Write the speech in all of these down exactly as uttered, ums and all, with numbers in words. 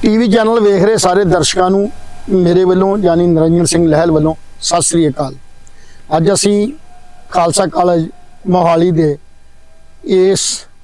TV channel वेख रहे सारे दर्शकों नूं मेरे वालों यानी निरंजन सिंह लहल वालों सत श्री अकाल। अज असी खालसा कॉलेज मोहाली दे इस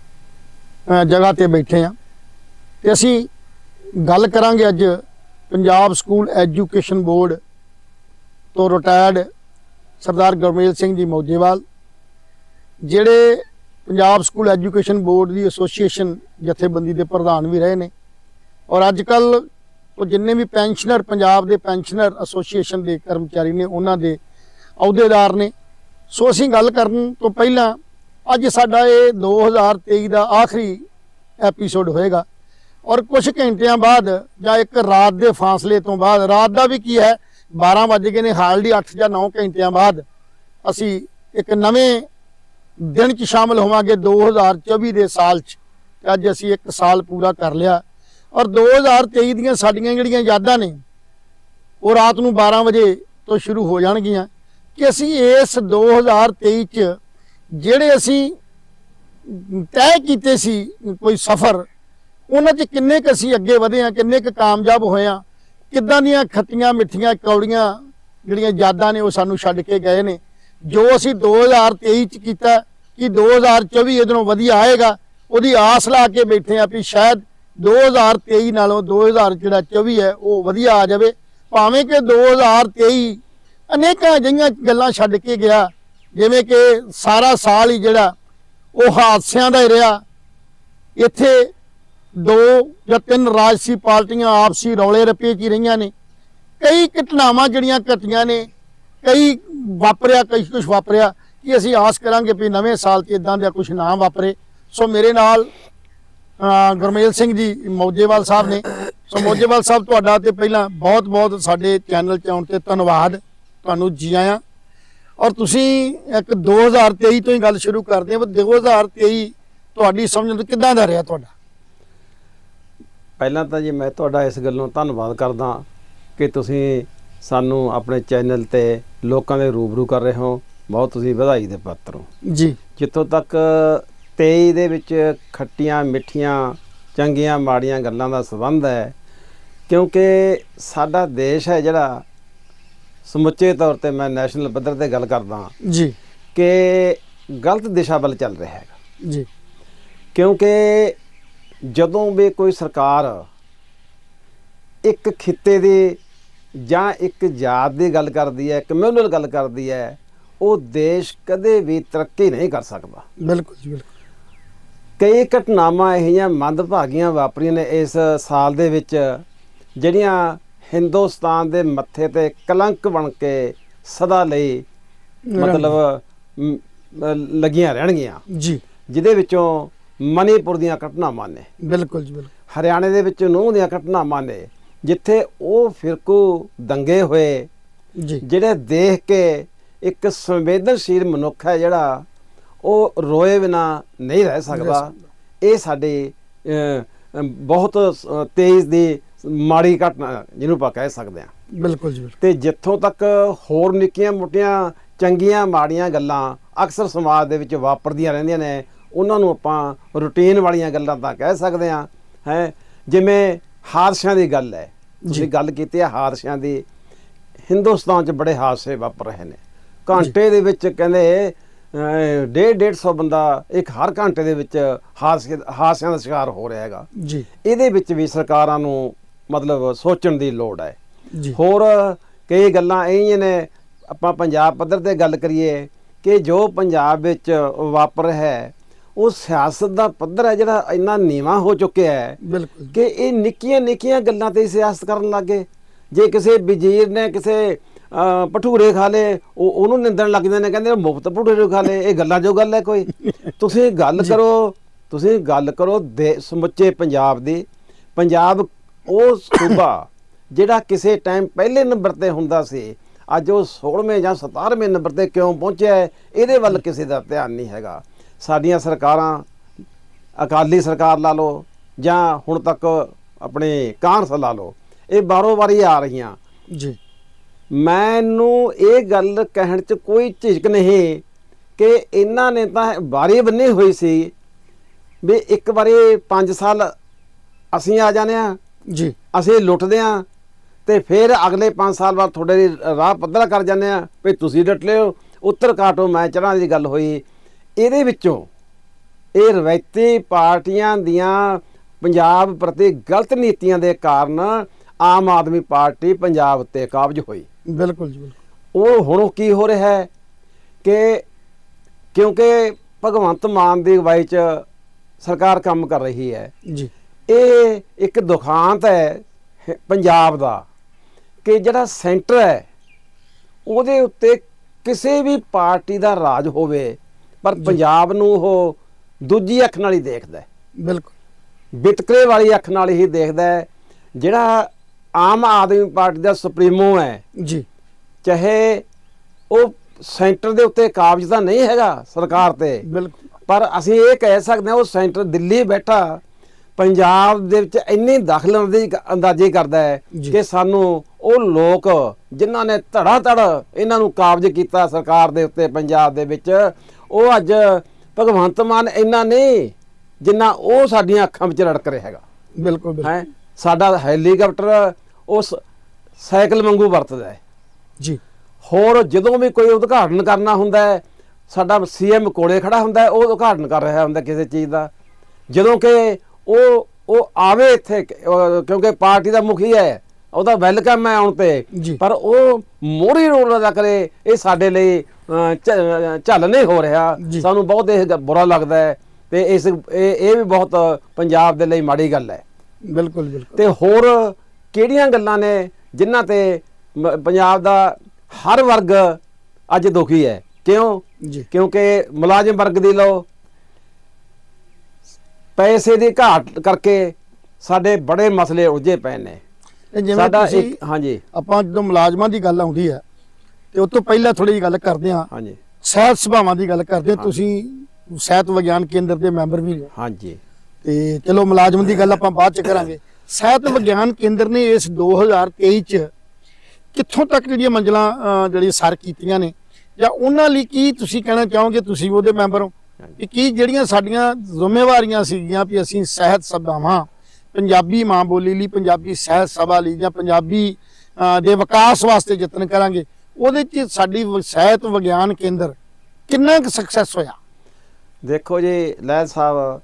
जगह ते बैठे हाँ ते असी गल करांगे अज पंजाब स्कूल एजुकेशन बोर्ड तो रिटायर्ड सरदार गुरमेल सिंह जी मौजेवाल जिहड़े पंजाब स्कूल एजुकेशन बोर्ड की एसोसीएशन जथेबंदी के प्रधान भी रहे ने और अजकल तो जिन्ने भी पेंशनर पंजाब के पेंशनर एसोसीएशन के कर्मचारी ने उन्होंने दे अहुदेदार ने। सो असीं गल करन तो पहला अज साडा ये दो हज़ार तेई का आखिरी एपीसोड होएगा और कुछ घंटिया बाद या एक रात के फासले तो बाद रात का भी की है बारह बज गए ने हार्डली अठ या नौ घंटिया बाद असी एक नवे दिन च शामिल होवांगे दो हज़ार चौबी के साल च। अज असी एक साल पूरा कर लिया और दो हज़ार तेई दियां साडियां जिहड़ियां यादां ने वो रात नूं बारह बजे तो शुरू हो जाणगियां कि असी इस दो हज़ार तेई च जिहड़े असी तय कीते सी कोई सफ़र उन्हां च किन्ने क असी अगे वधे हां, किन्ने क कामयाब होए हां, किद्दां दियां खट्टियां मिठियां कौड़ियां जिहड़ियां यादां ने वो सानूं छड्ड के गए ने। जो असी दो हज़ार तेई च कीता कि दो हज़ार चौबी इधरों वधिया आएगा उहदी आस ला के बैठे आ भी शायद दो हज़ार तेई नालों दो हज़ार जिहड़ा चौबी है वो वधिया आ जाए। भावें कि दो हज़ार तेई अनेकां जिहियां गल्लां छड्ड के गया जिवें कि सारा साल ही जिहड़ा वो हादसियां दा ही रहा। इत्थे दो या तीन राजसी पार्टियां आपसी रौले रपे च रहीआं ने, कई घटनावां जिहड़ियां घटियां ने, कई वापरिया कई कुछ वापरिया कि असीं आस करांगे भी नवें साल च इदां दा कुछ ना वापरे। सो मेरे नाल गुरमेल सिंह जी मौजेवाल साहब ने। सो मौजेवाल साहब तुहाडा ते पहला बहुत बहुत साडे चैनल च आउण ते धन्नवाद, तुहानूं जी आयां। और तुसीं एक दो हज़ार तेई तो ही गल शुरू करदे हो, दो हज़ार तेई तुहाडी समझ तो किदां दा रहा तुहाडा? पहला तो जी मैं तुहाडा इस गल्लों धन्नवाद करदा कि तुसीं सानू अपने चैनल ते लोकां दे रूबरू कर रहे हो। बहुत तुसीं वधाई दे पात्र हो जी। जित्थों तक तेई दे विच खट्टियां मिठियां चंगियां माड़ियां गल्लां दा संबंध है, क्योंकि साडा देश है जिहड़ा समुचे तौर ते मैं नैशनल पद्धर ते गल करदा जी कि गलत दिशा वल चल रहा है जी। क्योंकि जदों भी कोई सरकार एक खित्ते दी जां एक जात की गल करदी है, कम्यूनल गल करदी है, वो देश कदे भी तरक्की नहीं कर सकता। बिल्कुल जी बिल्कुल। कई घटनावां इहियां मंदभागियां वापरियां ने इस साल दे विच जिहड़ियां हिंदुस्तान दे मत्थे ते कलंक बन के सदा लई मतलब लगियां रहणगियां जी, जिहदे विचों मणिपुर दीयां घटनावां ने, बिल्कुल जी बिल्कुल, हरियाणे दे विच नूंह दीयां घटनावां ने जिथे वो फिरकू दंगे होए जी, जिहड़े देख के एक संवेदनशील मनुख है जिहड़ा वो रोए बिना नहीं रह सकता। ये साडी बहुत तेज दी माड़ी घटना जिन्हों आप कह सकते हैं। बिल्कुल जी बिल्कुल। ते जिथों तक होर निक्कियां मोटियां चंगियां माड़ियां गल्लां अक्सर समाज दे विच वापरदियां रहिंदियां ने, उन्हां नूं आपां रूटीन वालियां गल्लां तां कह सकते हैं है। जिवें हादसियां दी गल है, तुसीं गल कीती है हादसियां दी। हिंदुस्तान च बड़े हादसे वापर रहे ने। घंटे दे विच कहंदे डेढ़ डेढ़ सौ बंदा एक हर घंटे दे विच हादसे हादसियां दा शिकार हो रहा हैगा जी। इहदे विच भी सरकारां नूं मतलब सोचण दी लोड़ है जी। होर कई गल्लां इहियां ने, आपां पंजाब पद्धर ते गल करिए कि जो पंजाब विच वापर है वो सियासत दा पद्धर है जिहड़ा इन्ना नीवां हो चुक्या है बिल्कुल कि ये निक्कियां निक्कियां गल्लां ते सियासत करन लग गए। जे किसी वजीर ने किसी भटूरे खा ले उन्होंने निंदण लग जांदे ने, कहंदे मुफ्त भटूरे खा ले, ये गल्लां जो गल है कोई? तुसीं गल करो तुसीं गल करो दे समुचे पंजाब दी। पंजाब वो सूबा जिहड़ा किसी टाइम पहले नंबर ते हुंदा सी, अज वो सोलहवें जां सतारवें नंबर ते क्यों पहुंचिया है इहदे वल किसी दा ध्यान नहीं हैगा। साडियां सरकारां अकाली सरकार ला लो जां हुण तक अपने कांग्रेस ला लो, ये बारों बारी आ रहीआं जी। मैनू ये गल कहण च कोई झिझक नहीं कि इन्हां ने तां बारी बन्नी हुई सी भी एक बारी पाँच साल असीं आ जाने जी ਅਸੀਂ ਲੁੱਟਦੇ ਹਾਂ ਤੇ ਫਿਰ ਅਗਲੇ ਪੰਜ ਸਾਲ ਬਾਅਦ ਤੁਹਾਡੇ ਰਾਹ ਪੱਧਰਾ ਕਰ ਜਾਂਦੇ ਆ ਵੀ ਤੁਸੀਂ ਡਟ ਲਿਓ, ਉੱਤਰ ਕਾਟੋ ਮੈਂ ਚੜ੍ਹਾਂ ਦੀ ਗੱਲ ਹੋਈ। ਇਹਦੇ ਵਿੱਚੋਂ ਇਹ ਰਵਾਇਤੀ ਪਾਰਟੀਆਂ ਦੀਆਂ ਪੰਜਾਬ ਪ੍ਰਤੀ ਗਲਤ ਨੀਤੀਆਂ ਦੇ ਕਾਰਨ ਆਮ ਆਦਮੀ ਪਾਰਟੀ ਪੰਜਾਬ ਉੱਤੇ ਕਾਬਜ਼ ਹੋਈ। ਬਿਲਕੁਲ ਜੀ, ਬਿਲਕੁਲ। ਉਹ ਹੁਣ ਕੀ ਹੋ ਰਿਹਾ ਹੈ ਕਿ ਕਿਉਂਕਿ ਭਗਵੰਤ ਮਾਨ ਦੀ ਅਗਵਾਈ 'ਚ ਸਰਕਾਰ ਕੰਮ ਕਰ ਰਹੀ ਹੈ ਜੀ, ਇਹ ਇੱਕ ਦੁਖਾਂਤ ਹੈ ਪੰਜਾਬ ਦਾ ਕਿ ਜਿਹੜਾ ਸੈਂਟਰ ਹੈ ਉਹਦੇ ਉੱਤੇ ਕਿਸੇ ਵੀ ਪਾਰਟੀ ਦਾ ਰਾਜ ਹੋਵੇ ਪਰ ਪੰਜਾਬ ਨੂੰ ਉਹ ਦੂਜੀ ਅੱਖ ਨਾਲ ਹੀ ਦੇਖਦਾ ਹੈ, ਬਿਲਕੁਲ ਵਿਤਕਰੇ ਵਾਲੀ ਅੱਖ ਨਾਲ ਹੀ ਦੇਖਦਾ ਹੈ। ਜਿਹੜਾ ਆਮ ਆਦਮੀ ਪਾਰਟੀ ਦਾ ਸੁਪਰੀਮੋ ਹੈ ਜੀ, ਚਾਹੇ ਉਹ ਸੈਂਟਰ ਦੇ ਉੱਤੇ ਕਾਬਜ਼ ਤਾਂ ਨਹੀਂ ਹੈਗਾ ਸਰਕਾਰ ਤੇ, ਬਿਲਕੁਲ, ਪਰ ਅਸੀਂ ਇਹ ਕਹਿ ਸਕਦੇ ਹਾਂ ਉਹ ਸੈਂਟਰ ਦਿੱਲੀ ਬੈਠਾ ਪੰਜਾਬ ਦੇ ਵਿੱਚ ਇੰਨੀ ਦਖਲ ਅੰਦਾਜ਼ੀ ਕਰਦਾ ਹੈ ਕਿ ਸਾਨੂੰ ਉਹ ਲੋਕ ਜਿਨ੍ਹਾਂ ਨੇ ਧੜਾ ਧੜ ਇਹਨਾਂ ਨੂੰ ਕਾਬਜ਼ ਕੀਤਾ ਸਰਕਾਰ ਦੇ ਉੱਤੇ ਪੰਜਾਬ ਦੇ ਵਿੱਚ, ਉਹ ਅੱਜ ਭਗਵੰਤ ਮਾਨ ਇੰਨਾ ਨਹੀਂ ਜਿੰਨਾ ਉਹ ਸਾਡੀਆਂ ਅੱਖਾਂ ਵਿੱਚ ਰੜਕ ਰਿਹਾ ਹੈਗਾ। ਬਿਲਕੁਲ ਹੈ ਸਾਡਾ ਹੈਲੀਕਾਪਟਰ ਉਸ ਸਾਈਕਲ ਵਾਂਗੂ ਵਰਤਦਾ ਹੈ ਜੀ। ਹੋਰ ਜਦੋਂ ਵੀ ਕੋਈ ਉਦਘਾਟਨ ਕਰਨਾ ਹੁੰਦਾ ਹੈ ਸਾਡਾ ਸੀਐਮ ਕੋਲੇ ਖੜਾ ਹੁੰਦਾ ਹੈ, ਉਹ ਉਦਘਾਟਨ ਕਰ ਰਿਹਾ ਹੁੰਦਾ ਕਿਸੇ ਚੀਜ਼ ਦਾ, ਜਦੋਂ ਕਿ ਉਹ ਉਹ ਆਵੇ ਇੱਥੇ ਕਿਉਂਕਿ ਪਾਰਟੀ ਦਾ ਮੁਖੀ ਹੈ, ਉਹਦਾ ਵੈਲਕਮ ਹੈ ਆਉਣ ਤੇ, ਪਰ ਉਹ ਮੋਹਰੀ ਰੋਲ ਅਦਾ ਕਰੇ ਇਹ ਸਾਡੇ ਲਈ ਝੱਲ ਨਹੀਂ ਹੋ ਰਿਹਾ। ਸਾਨੂੰ ਬਹੁਤ ਇਹ ਬੁਰਾ ਲੱਗਦਾ ਹੈ ਤੇ ਇਸ ਇਹ ਵੀ ਬਹੁਤ ਪੰਜਾਬ ਦੇ ਲਈ ਮਾੜੀ ਗੱਲ ਹੈ। ਬਿਲਕੁਲ ਬਿਲਕੁਲ। ਤੇ ਹੋਰ ਕਿਹੜੀਆਂ ਗੱਲਾਂ ਨੇ ਜਿਨ੍ਹਾਂ ਤੇ ਪੰਜਾਬ ਦਾ ਹਰ ਵਰਗ ਅੱਜ ਦੁਖੀ ਹੈ? ਕਿਉਂ? ਕਿਉਂਕਿ ਮੁਲਾਜ਼ਮ ਵਰਗ ਦੀ ਲਓ ਪੈਸੇ ਦੀ ਘਾਟ ਕਰਕੇ ਸਾਡੇ ਬੜੇ ਮਸਲੇ ਉਲਝੇ ਪਏ ਨੇ। ਸਾਡਾ ਇੱਕ ਹਾਂਜੀ ਆਪਾਂ ਜਦੋਂ ਮੁਲਾਜ਼ਮਾਂ ਦੀ ਗੱਲ ਆਉਂਦੀ ਹੈ ਤੇ ਉਸ ਤੋਂ ਪਹਿਲਾਂ ਥੋੜੀ ਜਿਹੀ ਗੱਲ ਕਰਦੇ ਹਾਂ ਹਾਂਜੀ ਸਿਹਤ ਸਭਾਵਾਂ ਦੀ ਗੱਲ ਕਰਦੇ ਹਾਂ। ਤੁਸੀਂ ਸਿਹਤ ਵਿਗਿਆਨ ਕੇਂਦਰ ਦੇ ਮੈਂਬਰ ਵੀ ਹੋ ਹਾਂਜੀ, ਤੇ ਚਲੋ ਮੁਲਾਜ਼ਮ ਦੀ ਗੱਲ ਆਪਾਂ ਬਾਅਦ ਚ ਕਰਾਂਗੇ। ਸਿਹਤ ਵਿਗਿਆਨ ਕੇਂਦਰ ਨੇ ਇਸ ਦੋ ਹਜ਼ਾਰ ਤੇਈ ਚ ਕਿੱਥੋਂ ਤੱਕ ਜਿਹੜੀਆਂ ਮੰਜ਼ਲਾਂ ਜਿਹੜੀ ਸਰ ਕੀਤੀਆਂ ਨੇ ਜਾਂ ਉਹਨਾਂ ਲਈ ਕੀ ਤੁਸੀਂ ਕਹਿਣਾ ਚਾਹੋਗੇ? ਤੁਸੀਂ ਉਹਦੇ ਮੈਂਬਰ ਹੋ ਕਿ ਕੀ ਜਿਹੜੀਆਂ ਸਾਡੀਆਂ ਜ਼ਿੰਮੇਵਾਰੀਆਂ ਸੀਗੀਆਂ ਵੀ ਅਸੀਂ ਸਿਹਤ ਸਭਾਵਾਂ ਪੰਜਾਬੀ ਮਾਂ ਬੋਲੀ ਲਈ, ਪੰਜਾਬੀ ਸਿਹਤ ਸਭਾ ਲਈ ਜਾਂ ਪੰਜਾਬੀ ਦੇ ਵਿਕਾਸ ਵਾਸਤੇ ਯਤਨ ਕਰਾਂਗੇ, ਉਹਦੇ 'ਚ ਸਾਡੀ ਸਿਹਤ ਵਿਗਿਆਨ ਕੇਂਦਰ ਕਿੰਨਾ ਕੁ ਸਕਸੈਸ ਹੋਇਆ? ਦੇਖੋ ਜੀ ਲਹਿਲ ਸਾਹਿਬ,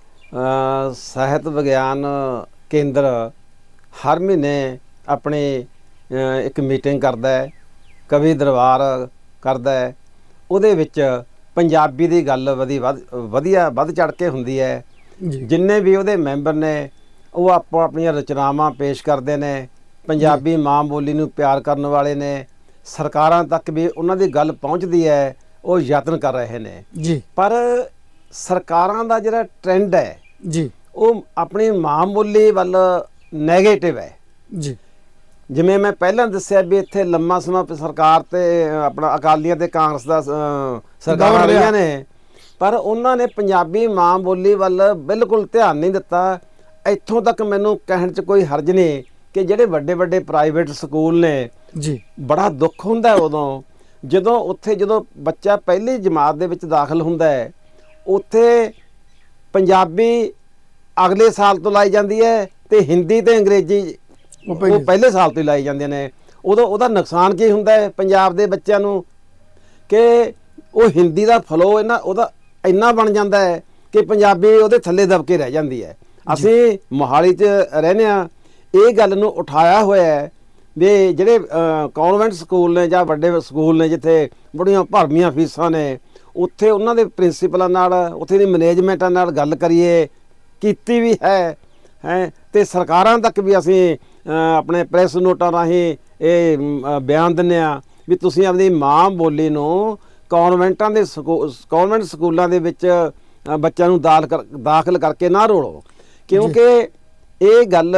ਸਿਹਤ ਵਿਗਿਆਨ ਕੇਂਦਰ ਹਰ ਮਹੀਨੇ ਆਪਣੀ ਇੱਕ ਮੀਟਿੰਗ ਕਰਦਾ ਹੈ, ਕਵੀ ਦਰਬਾਰ ਕਰਦਾ ਹੈ। ਉਹਦੇ ਵਿੱਚ ਪੰਜਾਬੀ ਦੀ ਗੱਲ ਵਧੀ ਵਧੀਆ ਵੱਧ ਚੜ੍ਹ ਕੇ ਹੁੰਦੀ ਹੈ। ਜਿੰਨੇ ਵੀ ਉਹਦੇ ਮੈਂਬਰ ਨੇ ਉਹ ਆਪੋ ਆਪਣੀਆਂ ਰਚਨਾਵਾਂ ਪੇਸ਼ ਕਰਦੇ ਨੇ, ਪੰਜਾਬੀ ਮਾਂ ਬੋਲੀ ਨੂੰ ਪਿਆਰ ਕਰਨ ਵਾਲੇ ਨੇ, ਸਰਕਾਰਾਂ ਤੱਕ ਵੀ ਉਹਨਾਂ ਦੀ ਗੱਲ ਪਹੁੰਚਦੀ ਹੈ, ਉਹ ਯਤਨ ਕਰ ਰਹੇ ਨੇ ਜੀ। ਪਰ ਸਰਕਾਰਾਂ ਦਾ ਜਿਹੜਾ ਟ੍ਰੈਂਡ ਹੈ ਜੀ ਉਹ ਆਪਣੀ ਮਾਂ ਬੋਲੀ ਵੱਲ ਨੈਗੇਟਿਵ ਹੈ ਜੀ। ਜਿਵੇਂ ਮੈਂ ਪਹਿਲਾਂ ਦੱਸਿਆ ਵੀ ਇੱਥੇ ਲੰਮਾ ਸਮਾਂ ਸਰਕਾਰ ਤੇ ਆਪਣਾ ਅਕਾਲੀਆਂ ਤੇ ਕਾਂਗਰਸ ਦਾ ਸਰਕਾਰਾਂ ਰਹੀਆਂ ਨੇ, ਪਰ ਉਹਨਾਂ ਨੇ ਪੰਜਾਬੀ ਮਾਂ ਬੋਲੀ ਵੱਲ ਬਿਲਕੁਲ ਧਿਆਨ ਨਹੀਂ ਦਿੱਤਾ। ਇੱਥੋਂ ਤੱਕ ਮੈਨੂੰ ਕਹਿਣ 'ਚ ਕੋਈ ਹਰਜ ਨਹੀਂ ਕਿ ਜਿਹੜੇ ਵੱਡੇ ਵੱਡੇ ਪ੍ਰਾਈਵੇਟ ਸਕੂਲ ਨੇ ਜੀ, ਬੜਾ ਦੁੱਖ ਹੁੰਦਾ ਉਦੋਂ ਜਦੋਂ ਉੱਥੇ ਜਦੋਂ ਬੱਚਾ ਪਹਿਲੀ ਜਮਾਤ ਦੇ ਵਿੱਚ ਦਾਖਲ ਹੁੰਦਾ ਹੈ, ਉੱਥੇ ਪੰਜਾਬੀ ਅਗਲੇ ਸਾਲ ਤੋਂ ਲਾਈ ਜਾਂਦੀ ਹੈ ਤੇ ਹਿੰਦੀ ਤੇ ਅੰਗਰੇਜ਼ੀ ਉਹ ਪਹਿਲੇ ਸਾਲ ਤੋਂ ਹੀ ਲਾਈ ਜਾਂਦੇ ਨੇ। ਉਦੋਂ ਉਹਦਾ ਨੁਕਸਾਨ ਕੀ ਹੁੰਦਾ ਹੈ ਪੰਜਾਬ ਦੇ ਬੱਚਿਆਂ ਨੂੰ ਕਿ ਉਹ ਹਿੰਦੀ ਦਾ ਫਲੋ ਇਹਨਾਂ ਉਹਦਾ ਇੰਨਾ ਬਣ ਜਾਂਦਾ ਹੈ ਕਿ ਪੰਜਾਬੀ ਉਹਦੇ ਥੱਲੇ ਦਬ ਕੇ ਰਹਿ ਜਾਂਦੀ ਹੈ। ਅਸੀਂ ਮੋਹਾਲੀ 'ਚ ਰਹਿੰਦੇ ਹਾਂ, ਇਹ ਗੱਲ ਨੂੰ ਉਠਾਇਆ ਹੋਇਆ ਹੈ ਵੀ ਜਿਹੜੇ ਕਨਵੈਂਟ ਸਕੂਲ ਨੇ ਜਾਂ ਵੱਡੇ ਸਕੂਲ ਨੇ ਜਿੱਥੇ ਬੜੀਆਂ ਭਰਵੀਆਂ ਫੀਸਾਂ ਨੇ, ਉੱਥੇ ਉਹਨਾਂ ਦੇ ਪ੍ਰਿੰਸੀਪਲਾਂ ਨਾਲ, ਉੱਥੇ ਦੀ ਮੈਨੇਜਮੈਂਟਾਂ ਨਾਲ ਗੱਲ ਕਰੀਏ, ਕੀਤੀ ਵੀ ਹੈ ਹੈ ਤੇ ਸਰਕਾਰਾਂ ਤੱਕ ਵੀ ਅਸੀਂ ਆਪਣੇ ਪ੍ਰੈਸ ਨੋਟਾਂ ਰਾਹੀਂ ਇਹ ਬਿਆਨ ਦਿੰਦੇ ਹਾਂ ਵੀ ਤੁਸੀਂ ਆਪਣੀ ਮਾਂ ਬੋਲੀ ਨੂੰ ਕਨਵੈਂਟਾਂ ਦੇ ਸਕੂ ਕਨਵੈਂਟ ਸਕੂਲਾਂ ਦੇ ਵਿੱਚ ਬੱਚਿਆਂ ਨੂੰ ਦਾਲ ਕਰ ਦਾਖਲ ਕਰਕੇ ਨਾ ਰੋਲੋ, ਕਿਉਂਕਿ ਇਹ ਗੱਲ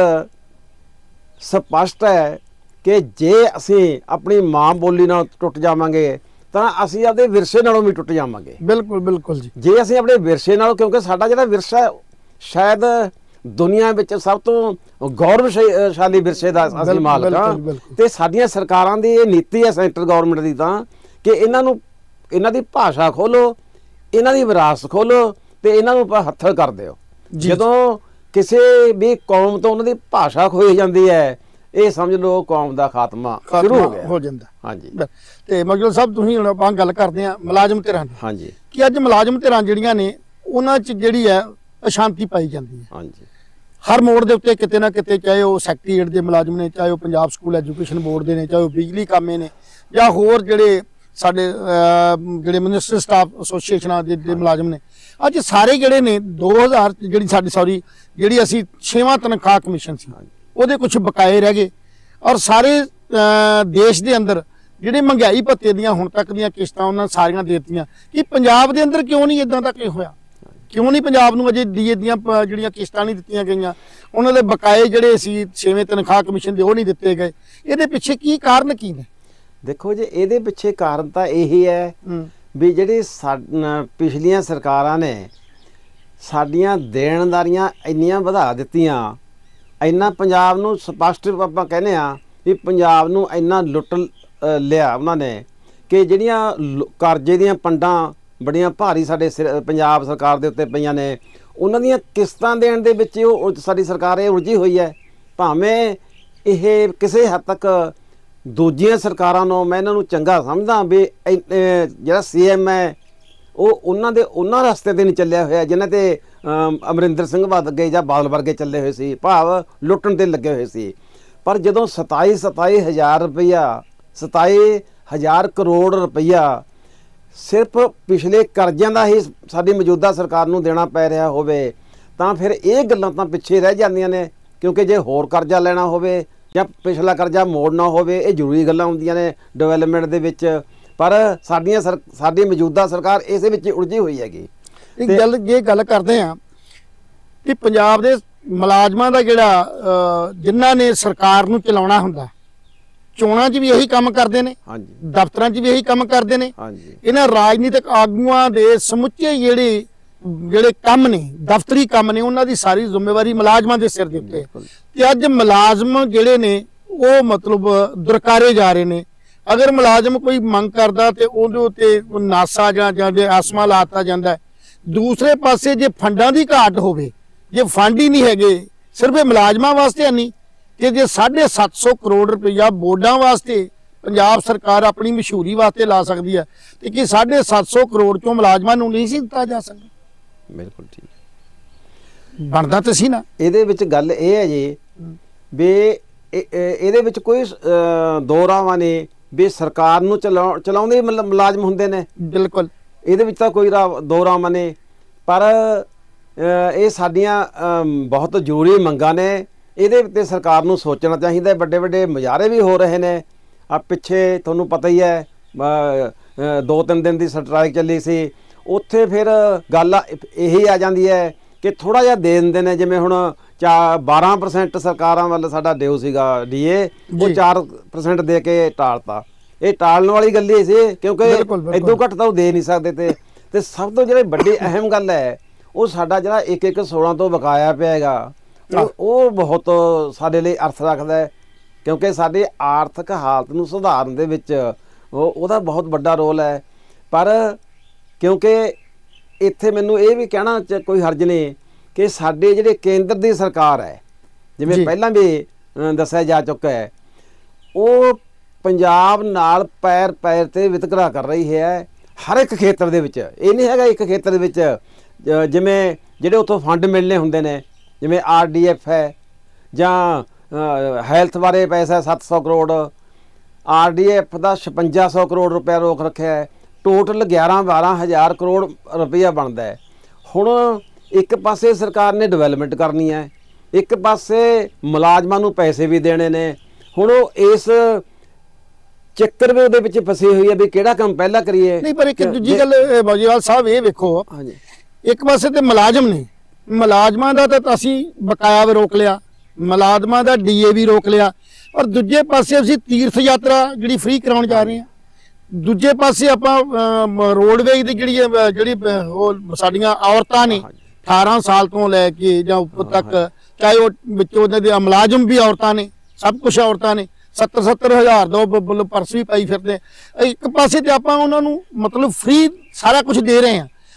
ਸਪਸ਼ਟ ਹੈ ਕਿ ਜੇ ਅਸੀਂ ਆਪਣੀ ਮਾਂ ਬੋਲੀ ਨਾਲ ਟੁੱਟ ਜਾਵਾਂਗੇ ਤਾਂ ਅਸੀਂ ਆਪਦੇ ਵਿਰਸੇ ਨਾਲੋਂ ਵੀ ਟੁੱਟ ਜਾਵਾਂਗੇ। ਬਿਲਕੁਲ ਬਿਲਕੁਲ ਜੀ। ਜੇ ਅਸੀਂ ਆਪਣੇ ਵਿਰਸੇ ਨਾਲੋਂ, ਕਿਉਂਕਿ ਸਾਡਾ ਜਿਹੜਾ ਵਿਰਸਾ ਸ਼ਾਇਦ ਦੁਨੀਆ ਵਿੱਚ ਸਭ ਤੋਂ ਗੌਰਵਸ਼ਾਲੀ ਵਿਰਸੇ ਦਾ ਅਸੀਂ ਮਾਲਕ ਹਾਂ, ਤੇ ਸਾਡੀਆਂ ਸਰਕਾਰਾਂ ਦੀ ਇਹ ਨੀਤੀ ਹੈ ਸੈਂਟਰ ਗੌਰਮੈਂਟ ਦੀ ਤਾਂ ਕਿ ਇਹਨਾਂ ਨੂੰ ਇਹਨਾਂ ਦੀ ਭਾਸ਼ਾ ਖੋਲੋ, ਇਹਨਾਂ ਦੀ ਵਿਰਾਸਤ ਖੋਲੋ ਤੇ ਇਹਨਾਂ ਨੂੰ ਹੱਥਲ ਕਰ ਦਿਓ। ਜਦੋਂ ਕਿਸੇ ਵੀ ਕੌਮ ਤੋਂ ਉਹਨਾਂ ਦੀ ਭਾਸ਼ਾ ਖੋਈ ਜਾਂਦੀ ਹੈ, ਇਹ ਸਮਝ ਲਓ ਕੌਮ ਦਾ ਖਾਤਮਾ ਸ਼ੁਰੂ ਹੋ ਗਿਆ ਹੋ ਜਾਂਦਾ। ਹਾਂਜੀ ਤੇ ਮਗਰ ਸਾਹਿਬ ਤੁਸੀਂ ਹੁਣ ਆਪਾਂ ਗੱਲ ਕਰਦੇ ਆ ਮੁਲਾਜ਼ਮ ਧਿਰਾਂ ਦੀ। ਹਾਂਜੀ ਕਿ ਅੱਜ ਮੁਲਾਜ਼ਮ ਧਿਰਾਂ ਜਿਹੜੀਆਂ ਨੇ ਉਹਨਾਂ 'ਚ ਜਿਹੜੀ ਹੈ ਅਸ਼ਾਂਤੀ ਪਾਈ ਜਾਂਦੀ ਹੈ। ਹਾਂਜੀ ਹਰ ਮੋੜ ਦੇ ਉੱਤੇ ਕਿਤੇ ਨਾ ਕਿਤੇ, ਚਾਹੇ ਉਹ ਸੈਕਟਰੀਏਟ ਦੇ ਮੁਲਾਜ਼ਮ ਨੇ, ਚਾਹੇ ਉਹ ਪੰਜਾਬ ਸਕੂਲ ਐਜੂਕੇਸ਼ਨ ਬੋਰਡ ਦੇ ਨੇ, ਚਾਹੇ ਉਹ ਬਿਜਲੀ ਕਾਮੇ ਨੇ, ਜਾਂ ਹੋਰ ਜਿਹੜੇ ਸਾਡੇ ਜਿਹੜੇ ਮਿਨਿਸਟਰ ਸਟਾਫ ਐਸੋਸੀਏਸ਼ਨਾਂ ਦੇ ਦੇ ਮੁਲਾਜ਼ਮ ਨੇ, ਅੱਜ ਸਾਰੇ ਜਿਹੜੇ ਨੇ ਦੋ ਹਜ਼ਾਰ ਜਿਹੜੀ ਸਾਡੀ ਸੌਰੀ ਜਿਹੜੀ ਅਸੀਂ ਛੇਵਾਂ ਤਨਖਾਹ ਕਮਿਸ਼ਨ ਸੀ ਉਹਦੇ ਕੁਝ ਬਕਾਏ ਰਹਿ ਗਏ। ਔਰ ਸਾਰੇ ਦੇਸ਼ ਦੇ ਅੰਦਰ ਜਿਹੜੇ ਮਹਿੰਗਾਈ ਭੱਤੇ ਦੀਆਂ ਹੁਣ ਤੱਕ ਦੀਆਂ ਕਿਸ਼ਤਾਂ ਉਹਨਾਂ ਸਾਰੀਆਂ ਦੇ ਦਿੱਤੀਆਂ। ਕਿ ਪੰਜਾਬ ਦੇ ਅੰਦਰ ਕਿਉਂ ਨਹੀਂ ਇਦਾਂ ਦਾ ਕੀ ਹੋਇਆ? ਕਿਉਂ ਨਹੀਂ ਪੰਜਾਬ ਨੂੰ ਅਜੇ ਡੀਏ ਦੀਆਂ ਜਿਹੜੀਆਂ ਕਿਸ਼ਤਾਂ ਨਹੀਂ ਦਿੱਤੀਆਂ ਗਈਆਂ? ਉਹਨਾਂ ਦੇ ਬਕਾਏ ਜਿਹੜੇ ਸੀ ਛੇਵੇਂ ਤਨਖਾਹ ਕਮਿਸ਼ਨ ਦੇ ਉਹ ਨਹੀਂ ਦਿੱਤੇ ਗਏ। ਇਹਦੇ ਪਿੱਛੇ ਕੀ ਕਾਰਨ ਕੀ ਨੇ? ਦੇਖੋ ਜੀ, ਇਹਦੇ ਪਿੱਛੇ ਕਾਰਨ ਤਾਂ ਇਹੀ ਹੈ ਵੀ ਜਿਹੜੀ ਪਿਛਲੀਆਂ ਸਰਕਾਰਾਂ ਨੇ ਸਾਡੀਆਂ ਦੇਣਦਾਰੀਆਂ ਇੰਨੀਆਂ ਵਧਾ ਦਿੱਤੀਆਂ, ਇੰਨਾ ਪੰਜਾਬ ਨੂੰ ਸਪਸ਼ਟ ਆਪਾਂ ਕਹਿੰਦੇ ਆ ਵੀ ਪੰਜਾਬ ਨੂੰ ਇੰਨਾ ਲੁੱਟ ਲਿਆ ਉਹਨਾਂ ਨੇ ਕਿ ਜਿਹੜੀਆਂ ਕਰਜ਼ੇ ਦੀਆਂ ਪੰਡਾਂ ਬੜੀਆਂ ਭਾਰੀ ਸਾਡੇ ਪੰਜਾਬ ਸਰਕਾਰ ਦੇ ਉੱਤੇ ਪਈਆਂ ਨੇ, ਉਹਨਾਂ ਦੀਆਂ ਕਿਸ਼ਤਾਂ ਦੇਣ ਦੇ ਵਿੱਚ ਉਹ ਸਾਡੀ ਸਰਕਾਰ ਇਹ ਉਲਝੀ ਹੋਈ ਹੈ। ਭਾਵੇਂ ਇਹ ਕਿਸੇ ਹੱਦ ਤੱਕ ਦੂਜੀਆਂ ਸਰਕਾਰਾਂ ਨੂੰ ਮੈਂ ਇਹਨਾਂ ਨੂੰ ਚੰਗਾ ਸਮਝਦਾ ਵੀ ਜਿਹੜਾ ਸੀ ਐਮ ਹੈ ਉਹ ਉਹਨਾਂ ਦੇ ਉਹਨਾਂ ਰਸਤੇ 'ਤੇ ਨਹੀਂ ਚੱਲਿਆ ਹੋਇਆ ਜਿਨ੍ਹਾਂ 'ਤੇ ਅਮਰਿੰਦਰ ਸਿੰਘ ਵਰਗੇ ਜਾਂ ਬਾਦਲ ਵਰਗੇ ਚੱਲੇ ਹੋਏ ਸੀ, ਭਾਵ ਲੁੱਟਣ 'ਤੇ ਲੱਗੇ ਹੋਏ ਸੀ। ਪਰ ਜਦੋਂ ਸਤਾਈ ਸਤਾਈ ਹਜ਼ਾਰ ਰੁਪਈਆ ਸਤਾਈ ਹਜ਼ਾਰ ਕਰੋੜ ਰੁਪਈਆ ਸਿਰਫ ਪਿਛਲੇ ਕਰਜ਼ਿਆਂ ਦਾ ਹੀ ਸਾਡੀ ਮੌਜੂਦਾ ਸਰਕਾਰ ਨੂੰ ਦੇਣਾ ਪੈ ਰਿਹਾ ਹੋਵੇ ਤਾਂ ਫਿਰ ਇਹ ਗੱਲਾਂ ਤਾਂ ਪਿੱਛੇ ਰਹਿ ਜਾਂਦੀਆਂ ਨੇ। ਕਿਉਂਕਿ ਜੇ ਹੋਰ ਕਰਜ਼ਾ ਲੈਣਾ ਹੋਵੇ ਜਾਂ ਪਿਛਲਾ ਕਰਜ਼ਾ ਮੋੜਨਾ ਹੋਵੇ, ਇਹ ਜ਼ਰੂਰੀ ਗੱਲਾਂ ਹੁੰਦੀਆਂ ਨੇ ਡਿਵੈਲਪਮੈਂਟ ਦੇ ਵਿੱਚ। ਪਰ ਸਾਡੀਆਂ ਸਰ ਸਾਡੀ ਮੌਜੂਦਾ ਸਰਕਾਰ ਇਸੇ ਵਿੱਚ ਉਲਝੀ ਹੋਈ ਹੈਗੀ। ਇੱਕ ਗੱਲ ਇਹ ਗੱਲ ਕਰਦੇ ਆ ਕਿ ਪੰਜਾਬ ਦੇ ਮੁਲਾਜ਼ਮਾਂ ਦਾ ਜਿਹੜਾ ਜਿਨ੍ਹਾਂ ਨੇ ਸਰਕਾਰ ਨੂੰ ਚਲਾਉਣਾ ਹੁੰਦਾ, ਚੋਣਾਂ 'ਚ ਵੀ ਇਹੀ ਕੰਮ ਕਰਦੇ ਨੇ, ਹਾਂਜੀ ਦਫ਼ਤਰਾਂ 'ਚ ਵੀ ਇਹੀ ਕੰਮ ਕਰਦੇ ਨੇ। ਹਾਂਜੀ ਇਹਨਾਂ ਰਾਜਨੀਤਿਕ ਆਗੂਆਂ ਦੇ ਸਮੁੱਚੇ ਜਿਹੜੇ ਜਿਹੜੇ ਕੰਮ ਨੇ, ਦਫ਼ਤਰੀ ਕੰਮ ਨੇ, ਉਹਨਾਂ ਦੀ ਸਾਰੀ ਜ਼ਿੰਮੇਵਾਰੀ ਮੁਲਾਜ਼ਮਾਂ ਦੇ ਸਿਰ ਦੇ ਉੱਤੇ। ਤੇ ਅੱਜ ਮੁਲਾਜ਼ਮ ਜਿਹੜੇ ਨੇ ਉਹ ਮਤਲਬ ਦੁਰਕਾਰੇ ਜਾ ਰਹੇ ਨੇ। ਅਗਰ ਮੁਲਾਜ਼ਮ ਕੋਈ ਮੰਗ ਕਰਦਾ ਤੇ ਉਹਦੇ ਉੱਤੇ ਨਾਸਾ ਜਾਂ ਜਾਂ ਆਸਮਾ ਲਾਤਾ ਜਾਂਦਾ। ਦੂਸਰੇ ਪਾਸੇ ਜੇ ਫੰਡਾਂ ਦੀ ਘਾਟ ਹੋਵੇ, ਜੇ ਫੰਡ ਹੀ ਨਹੀਂ ਹੈਗੇ, ਸਿਰਫ ਇਹ ਮੁਲਾਜ਼ਮਾਂ ਵਾਸਤੇ ਨਹੀਂ ਕਿ ਜੇ ਸਾਢੇ ਸੱਤ ਸੌ ਕਰੋੜ ਰੁਪਈਆ ਬੋਰਡਾਂ ਵਾਸਤੇ ਪੰਜਾਬ ਸਰਕਾਰ ਆਪਣੀ ਮਸ਼ਹੂਰੀ ਵਾਸਤੇ ਲਾ ਸਕਦੀ ਹੈ ਤੇ ਕਿ ਸਾਢੇ ਸੱਤ ਸੌ ਕਰੋੜ ਚੋਂ ਮੁਲਾਜ਼ਮਾਂ ਨੂੰ ਨਹੀਂ ਸੀ ਦਿੱਤਾ ਜਾ ਸਕਦਾ? ਬਿਲਕੁਲ ਠੀਕ ਬਣਦਾ ਤਾਂ ਸੀ ਨਾ। ਇਹਦੇ ਵਿੱਚ ਗੱਲ ਇਹ ਹੈ ਜੀ ਵੀ ਇਹਦੇ ਵਿੱਚ ਕੋਈ ਦੋ ਰਾਵਾਂ ਨੇ ਵੀ ਸਰਕਾਰ ਨੂੰ ਚਲਾ ਚਲਾਉਂਦੇ ਮੁਲਾਜ਼ਮ ਹੁੰਦੇ ਨੇ। ਬਿਲਕੁਲ, ਇਹਦੇ ਵਿੱਚ ਤਾਂ ਕੋਈ ਦੋ ਰਾਵਾਂ ਨੇ, ਪਰ ਇਹ ਸਾਡੀਆਂ ਬਹੁਤ ਜ਼ਰੂਰੀ ਮੰਗਾਂ ਨੇ। ਇਹਦੇ ਉੱਤੇ ਸਰਕਾਰ ਨੂੰ ਸੋਚਣਾ ਚਾਹੀਦਾ। ਵੱਡੇ ਵੱਡੇ ਮੁਜ਼ਾਹਰੇ ਵੀ ਹੋ ਰਹੇ ਨੇ। ਆ ਪਿੱਛੇ ਤੁਹਾਨੂੰ ਪਤਾ ਹੀ ਹੈ ਦੋ ਤਿੰਨ ਦਿਨ ਦੀ ਸਟ੍ਰਾਈਕ ਚੱਲੀ ਸੀ, ਉੱਥੇ ਫਿਰ ਗੱਲ ਇਹੀ ਆ ਜਾਂਦੀ ਹੈ ਕਿ ਥੋੜ੍ਹਾ ਜਿਹਾ ਦੇ ਦਿੰਦੇ ਨੇ। ਜਿਵੇਂ ਹੁਣ ਚਾ ਬਾਰਾਂ ਪਰਸੈਂਟ ਸਰਕਾਰਾਂ ਵੱਲ ਸਾਡਾ ਡਿਊ ਸੀਗਾ ਡੀਏ, ਉਹ ਚਾਰ ਪਰਸੈਂਟ ਦੇ ਕੇ ਟਾਲਤਾ। ਇਹ ਟਾਲਣ ਵਾਲੀ ਗੱਲ ਹੀ ਸੀ ਕਿਉਂਕਿ ਇਦੋਂ ਘੱਟ ਤਾਂ ਉਹ ਦੇ ਨਹੀਂ ਸਕਦੇ। ਤੇ ਤੇ ਸਭ ਤੋਂ ਜਿਹੜੀ ਵੱਡੀ ਅਹਿਮ ਗੱਲ ਹੈ ਉਹ ਸਾਡਾ ਜਿਹੜਾ ਇੱਕ ਇੱਕ ਸੋਲਾਂ ਤੋਂ ਬਕਾਇਆ ਪਿਆ ਹੈਗਾ, ਉਹ ਬਹੁਤ ਸਾਡੇ ਲਈ ਅਰਥ ਰੱਖਦਾ ਹੈ ਕਿਉਂਕਿ ਸਾਡੇ ਆਰਥਿਕ ਹਾਲਤ ਨੂੰ ਸੁਧਾਰਨ ਦੇ ਵਿੱਚ ਉਹ ਉਹਦਾ ਬਹੁਤ ਵੱਡਾ ਰੋਲ ਹੈ। ਪਰ ਕਿਉਂਕਿ ਇੱਥੇ ਮੈਨੂੰ ਇਹ ਵੀ ਕਹਿਣਾ ਕੋਈ ਹਰਜ ਨਹੀਂ ਕਿ ਸਾਡੇ ਜਿਹੜੇ ਕੇਂਦਰ ਦੀ ਸਰਕਾਰ ਹੈ, ਜਿਵੇਂ ਪਹਿਲਾਂ ਵੀ ਦੱਸਿਆ ਜਾ ਚੁੱਕਾ ਹੈ, ਉਹ ਪੰਜਾਬ ਨਾਲ ਪੈਰ ਪੈਰ 'ਤੇ ਵਿਤਕਰਾ ਕਰ ਰਹੀ ਹੈ ਹਰ ਇੱਕ ਖੇਤਰ ਦੇ ਵਿੱਚ। ਇਹ ਨਹੀਂ ਹੈਗਾ ਇੱਕ ਖੇਤਰ ਦੇ ਵਿੱਚ ਜਿਵੇਂ ਜਿਹੜੇ ਉੱਥੋਂ ਫੰਡ ਮਿਲਣੇ ਹੁੰਦੇ ਨੇ, ਜਿਵੇਂ ਆਰ ਡੀ ਐਫ ਹੈ ਜਾਂ ਹੈਲਥ ਬਾਰੇ ਪੈਸਾ ਸੱਤ ਸੌ ਕਰੋੜ, ਆਰ ਡੀ ਐਫ ਦਾ ਛਪੰਜਾ ਸੌ ਕਰੋੜ ਰੁਪਇਆ ਰੋਕ ਰੱਖਿਆ ਹੈ। ਟੋਟਲ ਗਿਆਰਾਂ ਬਾਰਾਂ ਹਜ਼ਾਰ ਕਰੋੜ ਰੁਪਈਆ ਬਣਦਾ ਹੈ। ਹੁਣ ਇੱਕ ਪਾਸੇ ਸਰਕਾਰ ਨੇ ਡਿਵੈਲਪਮੈਂਟ ਕਰਨੀ ਹੈ, ਇੱਕ ਪਾਸੇ ਮੁਲਾਜ਼ਮਾਂ ਨੂੰ ਪੈਸੇ ਵੀ ਦੇਣੇ ਨੇ। ਹੁਣ ਉਹ ਇਸ ਚੱਕਰ ਵੀ ਉਹਦੇ ਵਿੱਚ ਫਸੀ ਹੋਈ ਹੈ ਵੀ ਕਿਹੜਾ ਕੰਮ ਪਹਿਲਾਂ ਕਰੀਏ। ਨਹੀਂ, ਪਰ ਇੱਕ ਦੂਜੀ ਗੱਲ ਬਾਜੀਵਾਲ ਸਾਹਿਬ ਇਹ ਵੇਖੋ, ਹਾਂਜੀ ਇੱਕ ਪਾਸੇ ਤੇ ਮੁਲਾਜ਼ਮ ਨੇ, ਮੁਲਾਜ਼ਮਾਂ ਦਾ ਤਾਂ ਅਸੀਂ ਬਕਾਇਆ ਵੀ ਰੋਕ ਲਿਆ, ਮੁਲਾਜ਼ਮਾਂ ਦਾ ਡੀਏ ਵੀ ਰੋਕ ਲਿਆ, ਔਰ ਦੂਜੇ ਪਾਸੇ ਅਸੀਂ ਤੀਰਥ ਯਾਤਰਾ ਜਿਹੜੀ ਫ੍ਰੀ ਕਰਾਉਣ ਜਾ ਰਹੇ ਹਾਂ। ਦੂਜੇ ਪਾਸੇ ਆਪਾਂ ਰੋਡਵੇਜ਼ ਦੀ ਜਿਹੜੀ ਜਿਹੜੀ ਉਹ ਸਾਡੀਆਂ ਔਰਤਾਂ ਨੇ ਅਠਾਰਾਂ ਸਾਲ ਤੋਂ ਲੈ ਕੇ ਜਾਂ ਉੱਪਰ ਤੱਕ, ਚਾਹੇ ਉਹ ਵਿੱਚੋਂ ਉਹਨਾਂ ਦੇ ਮੁਲਾਜ਼ਮ ਵੀ ਔਰਤਾਂ ਨੇ, ਸਭ ਕੁਛ ਔਰਤਾਂ ਨੇ, ਸੱਤਰ ਸੱਤਰ ਹਜ਼ਾਰ ਦਾ ਪਰਸ ਵੀ ਪਾਈ ਫਿਰਦੇ। ਇੱਕ ਪਾਸੇ ਤੇ ਆਪਾਂ ਉਹਨਾਂ ਨੂੰ ਮਤਲਬ ਫ੍ਰੀ ਸਾਰਾ ਕੁਝ ਦੇ ਰਹੇ ਹਾਂ,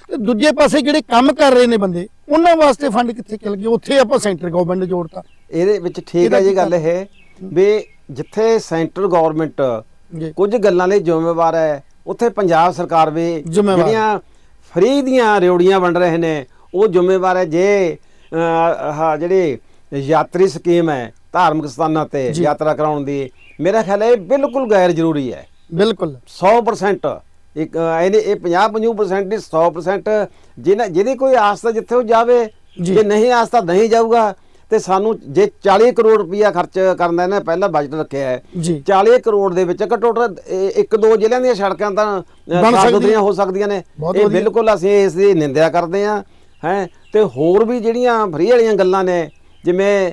ਤੇ ਦੂਜੇ ਪਾਸੇ ਜਿਹੜੇ ਕੰਮ ਕਰ ਰਹੇ ਨੇ ਬੰਦੇ ਉਹਨਾਂ ਵਾਸਤੇ ਫੰਡ ਕਿੱਥੇ ਚਲ ਗਏ? ਉੱਥੇ ਆਪਾਂ ਸੈਂਟਰ ਗਵਰਨਮੈਂਟ ਨੇ ਜੋੜਤਾ। ਇਹਦੇ ਵਿੱਚ ਠੀਕ ਹੈ ਜੀ ਗੱਲ ਇਹ ਵੀ ਜਿੱਥੇ ਸੈਂਟਰ ਗਵਰਨਮੈਂਟ ਕੁਝ ਗੱਲਾਂ ਲਈ ਜ਼ਿੰਮੇਵਾਰ ਹੈ, ਉੱਥੇ ਪੰਜਾਬ ਸਰਕਾਰ ਵੀ ਜਿਹੜੀਆਂ ਫਰੀ ਦੀਆਂ ਰਿਓੜੀਆਂ ਵੰਡ ਰਹੇ ਨੇ ਉਹ ਜ਼ਿੰਮੇਵਾਰ ਹੈ। ਜੇ ਆਹ ਜਿਹੜੀ ਯਾਤਰੀ ਸਕੀਮ ਹੈ ਧਾਰਮਿਕ ਸਥਾਨਾਂ ਤੇ ਯਾਤਰਾ ਕਰਾਉਣ ਦੀ, ਮੇਰਾ ਖਿਆਲ ਹੈ ਇਹ ਬਿਲਕੁਲ ਗੈਰ ਜ਼ਰੂਰੀ ਹੈ। ਬਿਲਕੁਲ ਸੌ ਪਰਸੈਂਟ ਇੱਕ ਇਹਨੇ ਇਹ ਪੰਜਾਹ ਪੰਜੂ ਪਰਸੈਂਟ ਦੀ ਸੌ ਪਰਸੈਂਟ ਜਿਹਨਾਂ ਜਿਹਦੀ ਕੋਈ ਆਸਤਾ ਜਿੱਥੇ ਉਹ ਜਾਵੇ, ਜੇ ਨਹੀਂ ਆਸਤਾ ਨਹੀਂ ਜਾਊਗਾ। ਤੇ ਸਾਨੂੰ ਜੇ ਚਾਲੀ ਕਰੋੜ ਰੁਪਇਆ ਖਰਚ ਕਰਨ ਦਾ ਇਹਨੇ ਪਹਿਲਾਂ ਬਜਟ ਰੱਖਿਆ ਹੈ, ਚਾਲੀ ਕਰੋੜ ਦੇ ਵਿੱਚ ਘੱਟੋ ਘੱਟ ਇੱਕ ਦੋ ਜ਼ਿਲ੍ਹਿਆਂ ਦੀਆਂ ਸੜਕਾਂ ਤਾਂ ਸਾਫ਼ ਸੁਥਰੀਆਂ ਹੋ ਸਕਦੀਆਂ ਨੇ। ਇਹ ਬਿਲਕੁਲ ਅਸੀਂ ਇਸ ਦੀ ਨਿੰਦਿਆ ਕਰਦੇ ਹਾਂ ਹੈ। ਤੇ ਹੋਰ ਵੀ ਜਿਹੜੀਆਂ ਫਰੀ ਵਾਲੀਆਂ ਗੱਲਾਂ ਨੇ, ਜਿਵੇਂ